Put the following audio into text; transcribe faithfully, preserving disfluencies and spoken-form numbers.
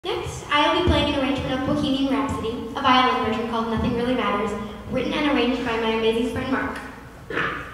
Next, I will be playing an arrangement of Bohemian Rhapsody, a violin version called Nothing Really Matters, written and arranged by my amazing friend Mark.